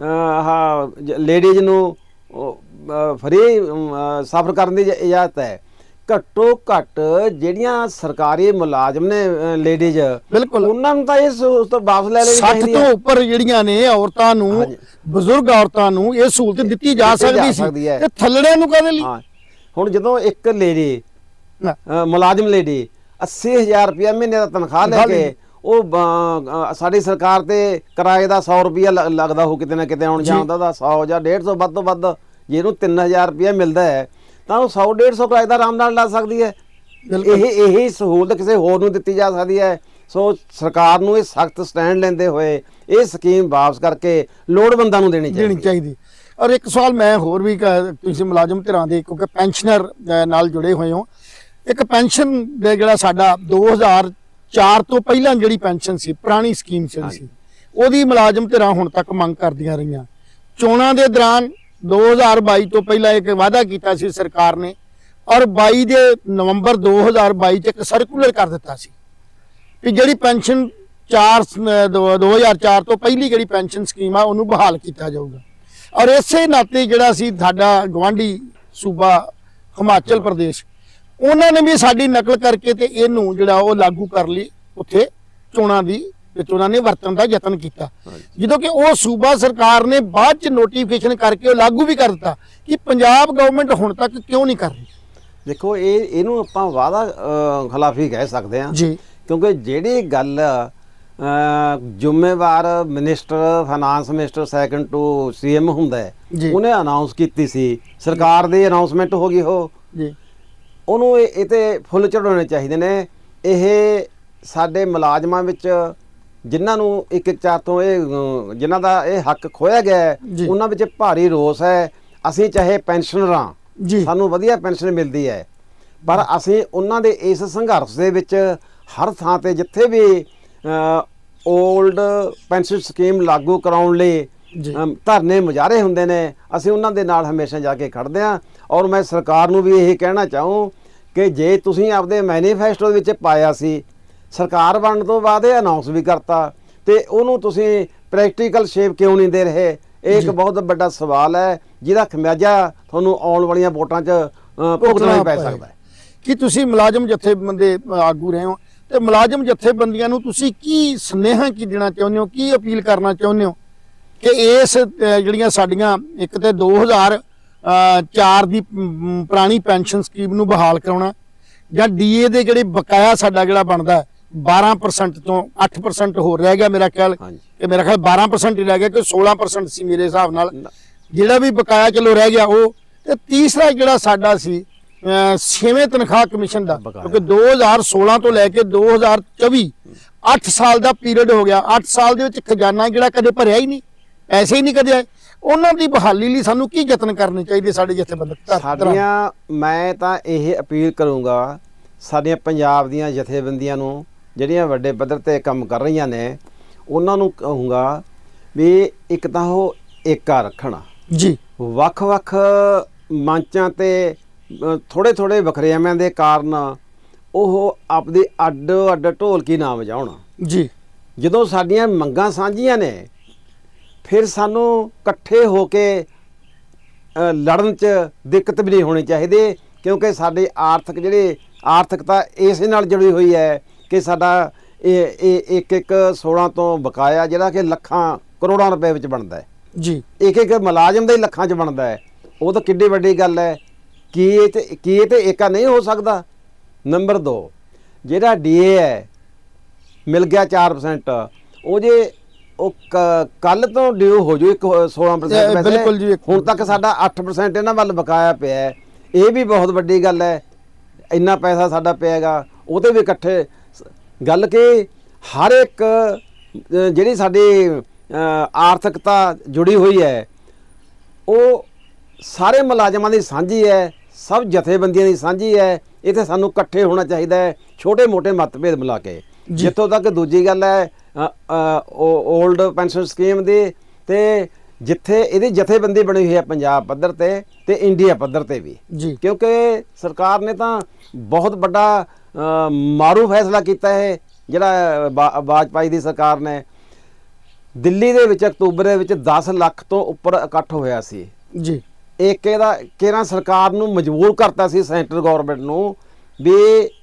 ਆਹ ਲੇਡੀਜ਼ ਨੂੰ ਫਰੀ ਸਫ਼ਰ ਕਰਨ ਦੀ ਇਜਾਜ਼ਤ ਹੈ, ਘੱਟੋ ਘੱਟ ਜਿਹੜੀਆਂ ਸਰਕਾਰੀ ਮੁਲਾਜ਼ਮ ਨੇ ਲੇਡੀਜ਼ ਬਿਲਕੁਲ ਉਹਨਾਂ ਨੂੰ ਤਾਂ ਇਸ ਤੋਂ ਵਾਪਸ ਲੈ ਲੈਣੀ ਚਾਹੀਦੀ ਹੈ। ਸੱਠ ਤੋਂ ਉੱਪਰ ਜਿਹੜੀਆਂ ਨੇ ਔਰਤਾਂ ਨੂੰ, ਬਜ਼ੁਰਗ ਔਰਤਾਂ ਨੂੰ ਇਹ ਸਹੂਲਤ ਦਿੱਤੀ ਜਾ ਸਕਦੀ ਸੀ ਤੇ ਥੱਲੜਿਆਂ ਨੂੰ ਕਾਹਦੇ ਲਈ? ਹੁਣ ਜਦੋਂ ਇੱਕ ਲੇਡੀ ਮੁਲਾਜ਼ਮ ਲੇਡੀ ਅੱਸੀ ਹਜ਼ਾਰ ਰੁਪਇਆ ਮਹੀਨੇ ਦਾ ਤਨਖਾਹ ਲੈ ਕੇ ਉਹ ਸਾਡੀ ਸਰਕਾਰ ਤੇ ਕਿਰਾਏ ਦਾ ਸੌ ਰੁਪਇਆ ਲੱਗਦਾ ਹੋ ਕਿਤੇ ਨਾ ਕਿਤੇ ਆਉਣ ਜਾਣ ਦਾ, ਸੌ ਜਾਂ ਡੇਢ ਸੌ ਵੱਧ ਤੋਂ ਵੱਧ ਜੇ ਇਹਨੂੰ ਤਿੰਨ ਹਜ਼ਾਰ ਰੁਪਇਆ ਮਿਲਦਾ ਹੈ ਤਾਂ ਉਹ ਸੌ ਡੇਢ ਸੌ ਕਿਰਾਏ ਦਾ ਆਰਾਮ ਨਾਲ ਲਾ ਸਕਦੀ ਹੈ। ਇਹ ਇਹੀ ਸਹੂਲਤ ਕਿਸੇ ਹੋਰ ਨੂੰ ਦਿੱਤੀ ਜਾ ਸਕਦੀ ਹੈ। ਸੋ ਸਰਕਾਰ ਨੂੰ ਇਹ ਸਖਤ ਸਟੈਂਡ ਲੈਂਦੇ ਹੋਏ ਇਹ ਸਕੀਮ ਵਾਪਸ ਕਰਕੇ ਲੋੜਵੰਦਾਂ ਨੂੰ ਦੇਣੀ ਦੇਣੀ ਚਾਹੀਦੀ। ਔਰ ਇੱਕ ਸਵਾਲ ਮੈਂ ਹੋਰ ਵੀ, ਤੁਸੀਂ ਮੁਲਾਜ਼ਮ ਧਿਰਾਂ ਦੇ ਕਿਉਂਕਿ ਪੈਨਸ਼ਨਰ ਨਾਲ ਜੁੜੇ ਹੋਏ ਹੋ, ਇੱਕ ਪੈਨਸ਼ਨ ਦੇ ਜਿਹੜਾ ਸਾਡਾ ਦੋ ਹਜ਼ਾਰ ਚਾਰ ਤੋਂ ਪਹਿਲਾਂ ਜਿਹੜੀ ਪੈਨਸ਼ਨ ਸੀ, ਪੁਰਾਣੀ ਸਕੀਮ ਸੀ, ਉਹਦੀ ਮੁਲਾਜ਼ਮ ਧਿਰਾਂ ਹੁਣ ਤੱਕ ਮੰਗ ਕਰਦੀਆਂ ਰਹੀਆਂ। ਚੋਣਾਂ ਦੇ ਦੌਰਾਨ ਦੋ ਹਜ਼ਾਰ ਬਾਈ ਤੋਂ ਪਹਿਲਾਂ ਇੱਕ ਵਾਅਦਾ ਕੀਤਾ ਸੀ ਸਰਕਾਰ ਨੇ, ਔਰ ਬਾਈ ਦੇ ਨਵੰਬਰ ਦੋ ਹਜ਼ਾਰ ਬਾਈ ਚ ਇੱਕ ਸਰਕੂਲਰ ਕਰ ਦਿੱਤਾ ਸੀ ਕਿ ਜਿਹੜੀ ਪੈਨਸ਼ਨ ਚਾਰ ਦੋ ਹਜ਼ਾਰ ਚਾਰ ਤੋਂ ਪਹਿਲੀ ਜਿਹੜੀ ਪੈਨਸ਼ਨ ਸਕੀਮ ਆ ਉਹਨੂੰ ਬਹਾਲ ਕੀਤਾ ਜਾਊਗਾ। ਔਰ ਇਸੇ ਨਾਤੇ ਜਿਹੜਾ ਸੀ ਸਾਡਾ ਗਵਾਂਢੀ ਸੂਬਾ ਹਿਮਾਚਲ ਪ੍ਰਦੇਸ਼, ਉਹਨਾਂ ਨੇ ਵੀ ਸਾਡੀ ਨਕਲ ਕਰਕੇ ਤੇ ਇਹਨੂੰ ਜਿਹੜਾ ਉਹ ਲਾਗੂ ਕਰ ਲਈ ਉੱਥੇ ਚੋਣਾਂ ਦੀ ਵਿੱਚ ਉਹਨਾਂ ਨੇ ਵਰਤਣ ਦਾ ਯਤਨ ਕੀਤਾ। ਜਦੋਂ ਕਿ ਉਹ ਸੂਬਾ ਸਰਕਾਰ ਨੇ ਬਾਅਦ ਚ ਨੋਟੀਫਿਕੇਸ਼ਨ ਕਰਕੇ ਉਹ ਲਾਗੂ ਵੀ ਕਰ ਦਿੱਤਾ ਕਿ ਪੰਜਾਬ ਗਵਰਨਮੈਂਟ ਹੁਣ ਤੱਕ ਕਿਉਂ ਨਹੀਂ ਕਰ ਰਹੀ। ਦੇਖੋ ਇਹ ਇਹਨੂੰ ਆਪਾਂ ਵਾਅਦਾ ਖਿਲਾਫੀ ਕਹਿ ਸਕਦੇ ਹਾਂ ਜੀ, ਕਿਉਂਕਿ ਜਿਹੜੀ ਗੱਲ ਜ਼ਿੰਮੇਵਾਰ minister finance minister second to CM ਹੁੰਦਾ ਹੈ, ਉਹਨੇ ਅਨਾਉਂਸ ਕੀਤੀ ਸੀ, ਸਰਕਾਰ ਦੀ ਅਨਾਉਂਸਮੈਂਟ ਹੋ ਗਈ ਉਹ ਜੀ, ਉਹਨੂੰ ਇਹ ਤੇ ਫੁੱਲ ਚੜਾਉਣੇ ਚਾਹੀਦੇ ਨੇ। ਇਹ ਸਾਡੇ ਮੁਲਾਜ਼ਮਾਂ ਵਿੱਚ ਜਿਨ੍ਹਾਂ ਨੂੰ ਇੱਕ ਇੱਕ ਚਾਰ ਤੋਂ ਇਹ ਜਿਨ੍ਹਾਂ ਦਾ ਇਹ ਹੱਕ ਖੋਇਆ ਗਿਆ ਉਹਨਾਂ ਵਿੱਚ ਭਾਰੀ ਰੋਸ ਹੈ। ਅਸੀਂ ਚਾਹੇ ਪੈਨਸ਼ਨਰਾਂ, ਸਾਨੂੰ ਵਧੀਆ ਪੈਨਸ਼ਨ ਮਿਲਦੀ ਹੈ, ਪਰ ਅਸੀਂ ਉਹਨਾਂ ਦੇ ਇਸ ਸੰਘਰਸ਼ ਦੇ ਵਿੱਚ ਹਰ ਥਾਂ ਤੇ ਜਿੱਥੇ ਵੀ ਓਲਡ ਪੈਨਸ਼ਨ ਸਕੀਮ ਲਾਗੂ ਕਰਾਉਣ ਲਈ ਧਰਨੇ ਮੁਜ਼ਾਹਰੇ ਹੁੰਦੇ ਨੇ, ਅਸੀਂ ਉਹਨਾਂ ਦੇ ਨਾਲ ਹਮੇਸ਼ਾ ਜਾ ਕੇ ਖੜਦੇ ਹਾਂ। ਔਰ ਮੈਂ ਸਰਕਾਰ ਨੂੰ ਵੀ ਇਹ ਕਹਿਣਾ ਚਾਹੂੰ ਕਿ ਜੇ ਤੁਸੀਂ ਆਪਦੇ ਮੈਨੀਫੈਸਟੋ ਦੇ ਵਿੱਚ ਪਾਇਆ ਸੀ, ਸਰਕਾਰ ਬਣਨ ਤੋਂ ਬਾਅਦ ਇਹ ਅਨਾਉਂਸ ਵੀ ਕਰਤਾ, ਤੇ ਉਹਨੂੰ ਤੁਸੀਂ ਪ੍ਰੈਕਟੀਕਲ ਸ਼ੇਪ ਕਿਉਂ ਨਹੀਂ ਦੇ ਰਹੇ? ਇਹ ਇੱਕ ਬਹੁਤ ਵੱਡਾ ਸਵਾਲ ਹੈ ਜਿਹਦਾ ਖਮਿਆਜਾ ਤੁਹਾਨੂੰ ਆਉਣ ਵਾਲੀਆਂ ਵੋਟਾਂ 'ਚ ਭੁਗਤਣਾ ਪੈ ਸਕਦਾ ਹੈ। ਕਿ ਤੁਸੀਂ ਮੁਲਾਜ਼ਮ ਜਥੇਬੰਦੀ ਆਗੂ ਰਹੇ ਹੋ ਤੇ ਮੁਲਾਜ਼ਮ ਜਥੇਬੰਦੀਆਂ ਨੂੰ ਤੁਸੀਂ ਕੀ ਸੁਨੇਹਾ ਕੀ ਦੇਣਾ ਚਾਹੁੰਦੇ ਹੋ, ਕੀ ਅਪੀਲ ਕਰਨਾ ਚਾਹੁੰਦੇ ਹੋ ਕਿ ਇਸ ਜਿਹੜੀਆਂ ਸਾਡੀਆਂ ਇੱਕ ਤੇ ਦੋ ਹਜ਼ਾਰ ਚਾਰ ਦੀ ਪੁਰਾਣੀ ਪੈਨਸ਼ਨ ਸਕੀਮ ਨੂੰ ਬਹਾਲ ਕਰਾਉਣਾ, ਜਾਂ ਡੀਏ ਦੇ ਜਿਹੜੇ ਬਕਾਇਆ ਸਾਡਾ ਜਿਹੜਾ ਬਣਦਾ ਬਾਰਾਂ ਪਰਸੈਂਟ ਤੋਂ ਅੱਠ ਪਰਸੈਂਟ ਹੋਰ ਰਹਿ ਗਿਆ, ਮੇਰਾ ਖਿਆਲ ਕਿ ਮੇਰਾ ਖਿਆਲ ਬਾਰਾਂ ਪਰਸੈਂਟ ਹੀ ਰਹਿ ਗਿਆ ਕਿ ਸੋਲਾਂ ਪਰਸੈਂਟ ਸੀ ਮੇਰੇ ਹਿਸਾਬ ਨਾਲ, ਜਿਹੜਾ ਵੀ ਬਕਾਇਆ ਚਲੋ ਰਹਿ ਗਿਆ ਉਹ। ਤੇ ਤੀਸਰਾ ਜਿਹੜਾ ਸਾਡਾ ਸੀ ਛੇਵੇਂ ਤਨਖਾਹ ਕਮਿਸ਼ਨ ਦਾ, ਕਿਉਂਕਿ ਦੋ ਹਜ਼ਾਰ ਸੋਲਾਂ ਤੋਂ ਲੈ ਕੇ ਦੋ ਹਜ਼ਾਰ ਚੌਵੀ ਅੱਠ ਸਾਲ ਦਾ ਪੀਰੀਅਡ ਹੋ ਗਿਆ, ਅੱਠ ਸਾਲ ਦੇ ਵਿੱਚ ਖਜ਼ਾਨਾ ਜਿਹੜਾ ਕਦੇ ਭਰਿਆ ਹੀ ਨਹੀਂ, ਪੈਸੇ ਹੀ ਨਹੀਂ ਕਦੇ ਆਏ। ਉਹਨਾਂ ਦੀ ਬਹਾਲੀ ਲਈ ਸਾਨੂੰ ਕੀ ਯਤਨ ਕਰਨੇ ਚਾਹੀਦੇ ਸਾਡੇ ਜਥੇਬੰਦਕ? ਸਾਡੀਆਂ ਮੈਂ ਤਾਂ ਇਹ ਅਪੀਲ ਕਰੂੰਗਾ ਸਾਡੀਆਂ ਪੰਜਾਬ ਦੀਆਂ ਜਥੇਬੰਦੀਆਂ ਨੂੰ ਜਿਹੜੀਆਂ ਵੱਡੇ ਪੱਧਰ ਤੇ ਕੰਮ ਕਰ ਰਹੀਆਂ ਨੇ, ਉਹਨਾਂ ਨੂੰ ਕਹੂੰਗਾ ਵੀ ਇੱਕ ਤਾਂ ਉਹ ਏਕਾ ਰੱਖਣਾ ਜੀ, ਵੱਖ-ਵੱਖ ਮੰਚਾਂ ਤੇ ਥੋੜੇ ਥੋੜੇ ਵਖਰੇਵਿਆਂ ਦੇ ਕਾਰਨ ਉਹ ਆਪਦੀ ਅੱਡ ਅੱਡ ਢੋਲਕੀ ਨਾ ਵਜਾਉਣ ਜੀ। ਜਦੋਂ ਸਾਡੀਆਂ ਮੰਗਾਂ ਸਾਂਝੀਆਂ ਨੇ ਫਿਰ ਸਾਨੂੰ ਇਕੱਠੇ ਹੋ ਕੇ ਲੜਨ 'ਚ ਦਿੱਕਤ ਵੀ ਨਹੀਂ ਹੋਣੀ ਚਾਹੀਦੀ, ਕਿਉਂਕਿ ਸਾਡੇ ਆਰਥਿਕ ਜਿਹੜੇ ਆਰਥਿਕਤਾ ਇਸੇ ਨਾਲ ਜੁੜੀ ਹੋਈ ਹੈ ਕਿ ਸਾਡਾ ਇਹ ਇਹ ਇੱਕ ਇੱਕ ਸੋਲਾਂ ਤੋਂ ਬਕਾਇਆ ਜਿਹੜਾ ਕਿ ਲੱਖਾਂ ਕਰੋੜਾਂ ਰੁਪਏ ਵਿੱਚ ਬਣਦਾ ਹੈ ਜੀ, ਇੱਕ ਇੱਕ ਮੁਲਾਜ਼ਮ ਦੇ ਲੱਖਾਂ 'ਚ ਬਣਦਾ ਹੈ। ਉਹ ਤਾਂ ਕਿੱਡੀ ਵੱਡੀ ਗੱਲ ਹੈ। ਕੀ ਇਹ ਤੇ ਕੀ ਇਹ ਤੇ ਏਕਾ ਨਹੀਂ ਹੋ ਸਕਦਾ? ਨੰਬਰ ਦੋ, ਜਿਹੜਾ ਡੀਏ ਹੈ ਮਿਲ ਗਿਆ ਚਾਰ ਪਰਸੈਂਟ, ਉਹ ਜੇ ਉਹ ਕੱਲ ਤੋਂ ਡਿਊ ਹੋ ਜੂ ਇੱਕ ਸੋਲਾਂ ਪਰਸੈਂਟ ਬਿਲਕੁਲ ਜੀ। ਹੁਣ ਤੱਕ ਸਾਡਾ ਅੱਠ ਪਰਸੈਂਟ ਇਹਨਾਂ ਵੱਲ ਬਕਾਇਆ ਪਿਆ ਹੈ। ਇਹ ਵੀ ਬਹੁਤ ਵੱਡੀ ਗੱਲ ਹੈ। ਇੰਨਾ ਪੈਸਾ ਸਾਡਾ ਪਿਆਗਾ, ਉਹਦੇ ਵੀ ਇਕੱਠੇ ਗੱਲ ਕਿ ਹਰ ਇੱਕ ਜਿਹੜੀ ਸਾਡੀ ਆਰਥਿਕਤਾ ਜੁੜੀ ਹੋਈ ਹੈ ਉਹ ਸਾਰੇ ਮੁਲਾਜ਼ਮਾਂ ਦੀ ਸਾਂਝੀ ਹੈ, ਸਭ ਜਥੇਬੰਦੀਆਂ ਦੀ ਸਾਂਝੀ ਹੈ। ਇੱਥੇ ਸਾਨੂੰ ਇਕੱਠੇ ਹੋਣਾ ਚਾਹੀਦਾ ਹੈ, ਛੋਟੇ ਮੋਟੇ ਮਤਭੇਦ ਮਿਲਾ ਕੇ। ਜਿੱਥੋਂ ਤੱਕ ਦੂਜੀ ਗੱਲ ਹੈ ਓਲਡ ਪੈਨਸ਼ਨ ਸਕੀਮ ਦੀ, ਤੇ ਜਿੱਥੇ ਇਹਦੀ ਜਥੇਬੰਦੀ ਬਣੀ ਹੋਈ ਹੈ ਪੰਜਾਬ ਪੱਧਰ ਤੇ ਤੇ ਇੰਡੀਆ ਪੱਧਰ ਤੇ ਵੀ ਜੀ, ਕਿਉਂਕਿ ਸਰਕਾਰ ਨੇ ਤਾਂ ਬਹੁਤ ਵੱਡਾ ਮਾਰੂ ਫੈਸਲਾ ਕੀਤਾ ਹੈ। ਜਿਹੜਾ ਵਾਜਪਾਈ ਦੀ ਸਰਕਾਰ ਨੇ ਦਿੱਲੀ ਦੇ ਵਿੱਚ ਅਕਤੂਬਰ ਦੇ ਵਿੱਚ ਦਸ ਲੱਖ ਤੋਂ ਉੱਪਰ ਇਕੱਠ ਹੋਇਆ ਸੀ ਜੀ। ਇੱਕ ਇਹਦਾ ਕੇਰਾਂ ਸਰਕਾਰ ਨੂੰ ਮਜਬੂਰ ਕਰਤਾ ਸੀ, ਸੈਂਟਰ ਗੌਰਮੈਂਟ ਨੂੰ, ਵੀ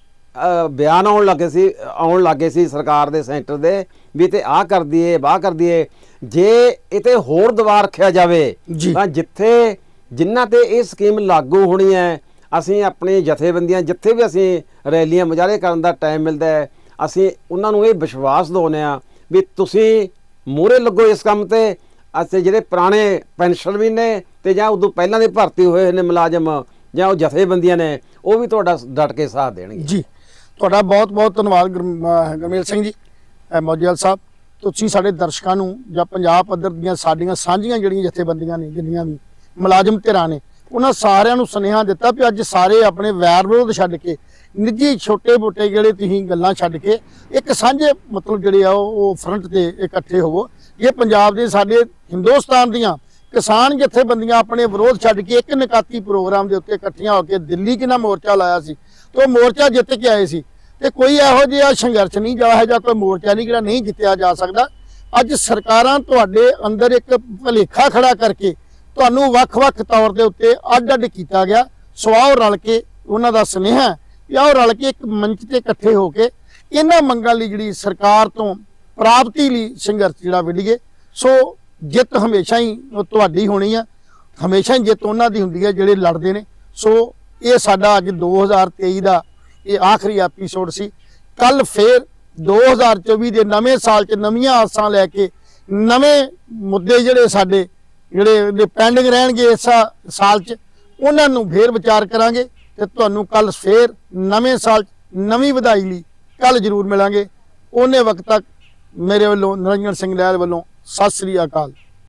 ਬਿਆਨ ਆਉਣ ਲੱਗੇ ਸੀ ਆਉਣ ਲੱਗੇ ਸੀ ਸਰਕਾਰ ਦੇ ਸੈਂਟਰ ਦੇ ਵੀ ਤੇ ਆਹ ਕਰ ਦਈਏ ਵਾਹ ਕਰ ਦਈਏ। ਜੇ ਇਹ ਤੇ ਹੋਰ ਦਬਾਅ ਰੱਖਿਆ ਜਾਵੇ ਤਾਂ ਜਿੱਥੇ ਜਿਨ੍ਹਾਂ ਤੇ ਇਹ ਸਕੀਮ ਲਾਗੂ ਹੋਣੀ ਹੈ, ਅਸੀਂ ਆਪਣੀ ਜਥੇਬੰਦੀਆਂ ਜਿੱਥੇ ਵੀ ਅਸੀਂ ਰੈਲੀਆਂ ਮੁਜ਼ਾਹਰੇ ਕਰਨ ਦਾ ਟਾਈਮ ਮਿਲਦਾ ਹੈ, ਅਸੀਂ ਉਹਨਾਂ ਨੂੰ ਇਹ ਵਿਸ਼ਵਾਸ ਦਿਵਾਉਂਦੇ ਹਾਂ ਵੀ ਤੁਸੀਂ ਮੂਹਰੇ ਲੱਗੋ ਇਸ ਕੰਮ ਤੇ। ਅਸੀਂ ਜਿਹੜੇ ਪੁਰਾਣੇ ਪੈਨਸ਼ਨ ਵੀ ਨੇ ਤੇ ਜਾਂ ਉਦੋਂ ਪਹਿਲਾਂ ਦੇ ਭਰਤੀ ਹੋਏ ਨੇ ਮੁਲਾਜ਼ਮ ਜਾਂ ਉਹ ਜਥੇਬੰਦੀਆਂ ਨੇ, ਉਹ ਵੀ ਤੁਹਾਡਾ ਡਟ ਕੇ ਸਾਥ ਦੇਣਗੇ ਜੀ। ਤੁਹਾਡਾ ਬਹੁਤ ਬਹੁਤ ਧੰਨਵਾਦ ਗੁਰਮੇਲ ਸਿੰਘ ਜੀ, ਮੌਜੂਦ ਸਾਹਿਬ। ਤੁਸੀਂ ਸਾਡੇ ਦਰਸ਼ਕਾਂ ਨੂੰ ਜਾਂ ਪੰਜਾਬ ਪੱਧਰ ਦੀਆਂ ਸਾਡੀਆਂ ਸਾਂਝੀਆਂ ਜਿਹੜੀਆਂ ਜਥੇਬੰਦੀਆਂ ਨੇ, ਜਿੰਨੀਆਂ ਵੀ ਮੁਲਾਜ਼ਮ ਧਿਰਾਂ ਨੇ, ਉਹਨਾਂ ਸਾਰਿਆਂ ਨੂੰ ਸੁਨੇਹਾ ਦਿੱਤਾ ਵੀ ਅੱਜ ਸਾਰੇ ਆਪਣੇ ਵੈਰ ਵਿਰੋਧ ਛੱਡ ਕੇ, ਨਿੱਜੀ ਛੋਟੇ ਮੋਟੇ ਜਿਹੜੇ ਤੁਸੀਂ ਗੱਲਾਂ ਛੱਡ ਕੇ ਇੱਕ ਸਾਂਝੇ ਮਤਲਬ ਜਿਹੜੇ ਆ ਉਹ ਫਰੰਟ ਤੇ ਇਕੱਠੇ ਹੋਵੋ। ਇਹ ਪੰਜਾਬ ਦੇ ਸਾਡੇ ਹਿੰਦੁਸਤਾਨ ਦੀਆਂ ਕਿਸਾਨ ਜਥੇਬੰਦੀਆਂ ਆਪਣੇ ਵਿਰੋਧ ਛੱਡ ਕੇ ਇੱਕ ਨਿਕਾਤੀ ਪ੍ਰੋਗਰਾਮ ਦੇ ਉੱਤੇ ਇਕੱਠੀਆਂ ਹੋ ਕੇ ਦਿੱਲੀ ਕਿੰਨਾ ਮੋਰਚਾ ਲਾਇਆ ਸੀ ਤੇ ਉਹ ਮੋਰਚਾ ਜਿੱਤ ਕੇ ਆਏ ਸੀ। ਤੇ ਕੋਈ ਇਹੋ ਜਿਹਾ ਸੰਘਰਸ਼ ਨਹੀਂ ਜਾ ਹੈ ਜਾਂ ਕੋਈ ਮੋਰਚਾ ਨਹੀਂ ਜਿਹੜਾ ਨਹੀਂ ਜਿੱਤਿਆ ਜਾ ਸਕਦਾ। ਅੱਜ ਸਰਕਾਰਾਂ ਤੁਹਾਡੇ ਅੰਦਰ ਇੱਕ ਭੁਲੇਖਾ ਖੜਾ ਕਰਕੇ ਤੁਹਾਨੂੰ ਵੱਖ-ਵੱਖ ਤੌਰ ਦੇ ਉੱਤੇ ਅੱਡ-ਅੱਡ ਕੀਤਾ ਗਿਆ। ਸੋ ਆਓ ਰਲ ਕੇ ਉਹਨਾਂ ਦਾ ਸੁਨੇਹਾ ਵੀ ਆਓ ਰਲ ਕੇ ਇੱਕ ਮੰਚ ਤੇ ਇਕੱਠੇ ਹੋ ਕੇ ਇਹਨਾਂ ਮੰਗਾਂ ਲਈ ਜਿਹੜੀ ਸਰਕਾਰ ਤੋਂ ਪ੍ਰਾਪਤੀ ਲਈ ਸੰਘਰਸ਼ ਜਿਹੜਾ ਵਿੱਢੀਏ। ਸੋ ਜਿੱਤ ਹਮੇਸ਼ਾ ਹੀ ਤੁਹਾਡੀ ਹੋਣੀ ਆ, ਹਮੇਸ਼ਾ ਹੀ ਜਿੱਤ ਉਹਨਾਂ ਦੀ ਹੁੰਦੀ ਹੈ ਜਿਹੜੇ ਲੜਦੇ ਨੇ। ਸੋ ਇਹ ਸਾਡਾ ਅੱਜ ਦੋ ਹਜ਼ਾਰ ਤੇਈ ਦਾ ਇਹ ਆਖਰੀ ਐਪੀਸੋਡ ਸੀ। ਕੱਲ ਫੇਰ ਦੋ ਹਜ਼ਾਰ ਚੌਵੀ ਦੇ ਨਵੇਂ ਸਾਲ 'ਚ ਨਵੀਆਂ ਆਸਾਂ ਲੈ ਕੇ ਨਵੇਂ ਮੁੱਦੇ ਜਿਹੜੇ ਸਾਡੇ ਜਿਹੜੇ ਪੈਂਡਿੰਗ ਰਹਿਣਗੇ ਇਸ ਸਾਲ 'ਚ, ਉਹਨਾਂ ਨੂੰ ਫੇਰ ਵਿਚਾਰ ਕਰਾਂਗੇ ਤੇ ਤੁਹਾਨੂੰ ਕੱਲ ਫੇਰ ਨਵੇਂ ਸਾਲ ਨਵੀਂ ਵਧਾਈ ਲਈ ਕੱਲ ਜ਼ਰੂਰ ਮਿਲਾਂਗੇ। ਉਹਨੇ ਵਕਤ ਤੱਕ ਮੇਰੇ ਵੱਲੋਂ ਨਿਰੰਜਨ ਸਿੰਘ ਲਹਿਲ ਵੱਲੋਂ ਸਤਿ ਸ੍ਰੀ ਅਕਾਲ।